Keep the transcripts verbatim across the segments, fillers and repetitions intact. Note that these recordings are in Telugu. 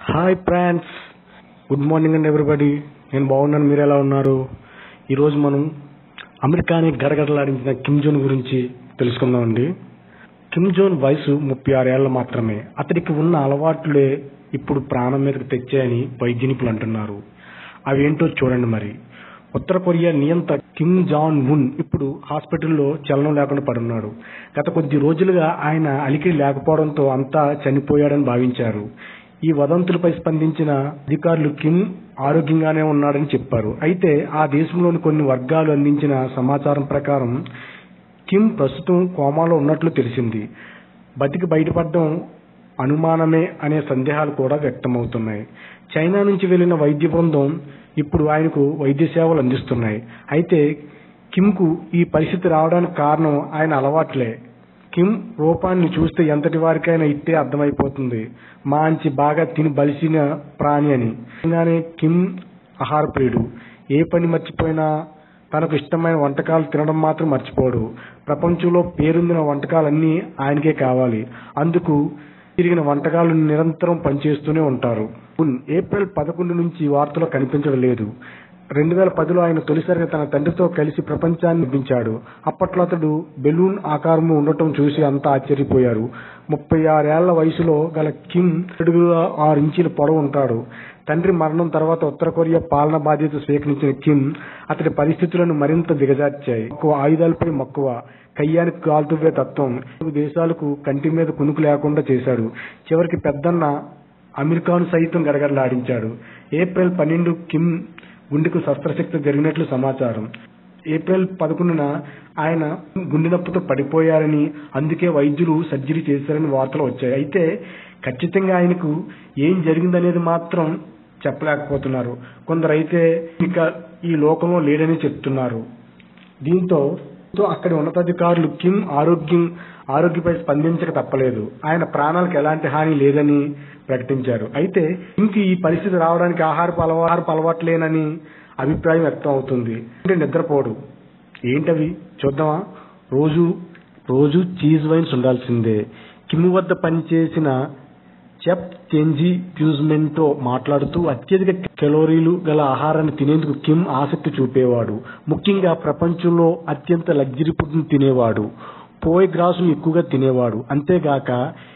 హాయ్ ఫ్రెండ్స్, గుడ్ మార్నింగ్ అండి ఎవ్రీబడి. నేను బాగున్నాను, మీరు ఎలా ఉన్నారు? ఈరోజు మనం అమెరికాని గడగడలాడించిన కిమ్ జోన్ గురించి తెలుసుకుందామండి. కిమ్ జోన్ వయసు ముప్పై ఆరు ఏళ్ల మాత్రమే. అతడికి ఉన్న అలవాట్లే ఇప్పుడు ప్రాణం మీదకి తెచ్చాయని వైద్య నిపుణులు అంటున్నారు. అవేంటో చూడండి మరి. ఉత్తర కొరియా నియంత కిమ్ జాంగ్ ఉన్ ఇప్పుడు హాస్పిటల్లో చలనం లేకుండా పడున్నాడు. గత కొద్ది రోజులుగా ఆయన అలికిడి లేకపోవడంతో అంతా చనిపోయాడని భావించారు. ఈ వదంతులపై స్పందించిన అధికారులు కిమ్ ఆరోగ్యంగానే ఉన్నాడని చెప్పారు. అయితే ఆ దేశంలోని కొన్ని వర్గాలు అందించిన సమాచారం ప్రకారం కిమ్ ప్రస్తుతం కోమాలో ఉన్నట్లు తెలిసింది. బతికి బయటపడడం అనుమానమే అనే సందేహాలు కూడా వ్యక్తమవుతున్నాయి. చైనా నుంచి వెళ్లిన వైద్య బృందం ఇప్పుడు ఆయనకు వైద్య సేవలు అందిస్తున్నాయి. అయితే కిమ్కు ఈ పరిస్థితి రావడానికి కారణం ఆయన అలవాట్లే. కిమ్ రూపాన్ని చూస్తే ఎంతటి వారికైనా ఇట్టే అర్థమైపోతుంది. మాంచి బాగా తిని బలిసిన ప్రాణి అని. నిజంగానే కిమ్ ఆహార ప్రియుడు. ఏ పని మర్చిపోయినా తనకు ఇష్టమైన వంటకాలు తినడం మాత్రం మర్చిపోడు. ప్రపంచంలో పేరొందిన వంటకాలన్నీ ఆయనకే కావాలి. అందుకు తిరిగిన వంటకాలు నిరంతరం పనిచేస్తూనే ఉంటారు. ఏప్రిల్ పదకొండు నుంచి వార్తలో కనిపించడం లేదు. రెండు వేల పదిలో ఆయన తొలిసారిగా తన తండ్రితో కలిసి ప్రపంచాన్ని నిర్మించాడు. అప్పట్లో అతడు బెలూన్ ఆకారంలో ఉండటం చూసి అంతా ఆశ్చర్యపోయారు. ముప్పై ఆరేళ్ల వయసులో గల కిమ్ అడుగుల ఆరు ఇంచుల పొడవు ఉంటాడు. తండ్రి మరణం తర్వాత ఉత్తర కొరియా పాలన బాధ్యత స్వీకరించిన కిమ్ అతడి పరిస్థితులను మరింత దిగజార్చాయి. ఎక్కువ ఆయుధాలపై మక్కువ, కయ్యానికి కాల్తువే తత్వం దేశాలకు కంటి మీద కునుకు లేకుండా చేశాడు. చివరికి పెద్దన్న అమెరికాను సైతం గడగడలాడించాడు. ఏప్రిల్ పన్నెండు కిమ్ గుండెకు శస్త్రచికిత్స జరిగినట్లు సమాచారం. ఏప్రిల్ పదకొండున ఆయన గుండె నొప్పితో పడిపోయారని, అందుకే వైద్యులు సర్జరీ చేశారని వార్తలు వచ్చాయి. అయితే ఖచ్చితంగా ఆయనకు ఏం జరిగిందనేది మాత్రం చెప్పలేకపోతున్నారు. కొందరైతే ఇక ఈ లోకంలో లేడని చెప్తున్నారు. దీంతో అక్కడి ఉన్నతాధికారులు కిమ్ ఆరోగ్యం ఆరోగ్యపై స్పందించక తప్పలేదు. ఆయన ప్రాణాలకు ఎలాంటి హాని లేదని ప్రకటించారు. అయితే కిమ్కి ఈ పరిస్థితి రావడానికి ఆహారపు అలవాటు అలవాట్లేనని అభిప్రాయం వ్యక్తం అవుతుంది. అంటే నిద్రపోడు. ఏంటవి చూద్దామా? రోజు రోజు చీజ్ వైన్స్ ఉండాల్సిందే. కిమ్ వద్ద పనిచేసిన చెఫ్ చెంజీ ఫ్యూజ్మెన్తో మాట్లాడుతూ అత్యధిక కెలోరీలు గల ఆహారాన్ని తినేందుకు కిమ్ ఆసక్తి చూపేవాడు. ముఖ్యంగా ప్రపంచంలో అత్యంత లగ్జరీ ఫుడ్ను తినేవాడు. పోయ్ గ్రాసును ఎక్కువగా తినేవాడు. అంతేగాక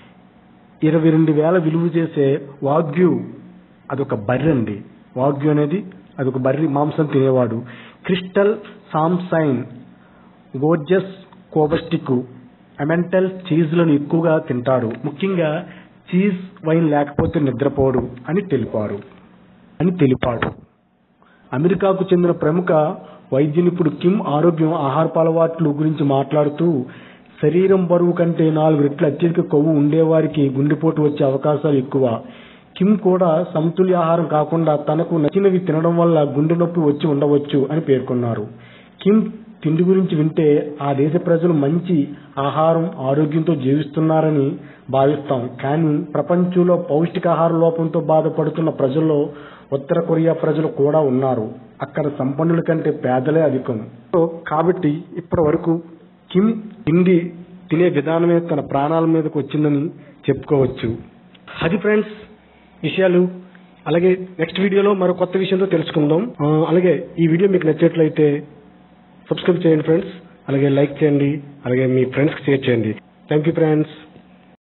ఇరవై రెండు వేల విలువ చేసే వాగ్యూ, అదొక బర్రె అండి. వాగ్యూ అనేది అదొక బర్రె మాంసం తినేవాడు. క్రిస్టల్ సామ్సైన్, గోర్జస్ కోబస్టిక్, ఎమెంటల్ చీజ్లను ఎక్కువగా తింటాడు. ముఖ్యంగా చీజ్ వైన్ లేకపోతే నిద్రపోడు అని తెలిపారు అని తెలిపాడు అమెరికాకు చెందిన ప్రముఖ వైద్య నిపుణుడు కిమ్ ఆరోగ్యం ఆహారపు అలవాట్ల గురించి మాట్లాడుతూ, శరీరం బరువు కంటే నాలుగు రెట్లు అత్యధిక కొవ్వు ఉండేవారికి గుండెపోటు వచ్చే అవకాశాలు ఎక్కువ. కిమ్ కూడా సమతుల్య ఆహారం కాకుండా తనకు నచ్చినవి తినడం వల్ల గుండె నొప్పి వచ్చి ఉండవచ్చు అని పేర్కొన్నారు. కిమ్ తిండి గురించి వింటే ఆ దేశ ప్రజలు మంచి ఆహారం ఆరోగ్యంతో జీవిస్తున్నారని భావిస్తాం. కానీ ప్రపంచంలో పౌష్టికాహార లోపంతో బాధపడుతున్న ప్రజల్లో ఉత్తర కొరియా ప్రజలు కూడా ఉన్నారు. అక్కడ సంపన్నుల కంటే పేదలే అధికం. కాబట్టి ఇప్పటి వరకు కిమ్ తిండి తినే విధానమే తన ప్రాణాల మీదకు వచ్చిందని చెప్పుకోవచ్చు. అది ఫ్రెండ్స్ విషయాలు. అలాగే నెక్స్ట్ వీడియోలో మరో కొత్త విషయంతో తెలుసుకుందాం. అలాగే ఈ వీడియో మీకు నచ్చినట్లయితే సబ్స్క్రైబ్ చేయండి ఫ్రెండ్స్. అలాగే లైక్ చేయండి. అలాగే మీ ఫ్రెండ్స్కి షేర్ చేయండి. Thank you friends.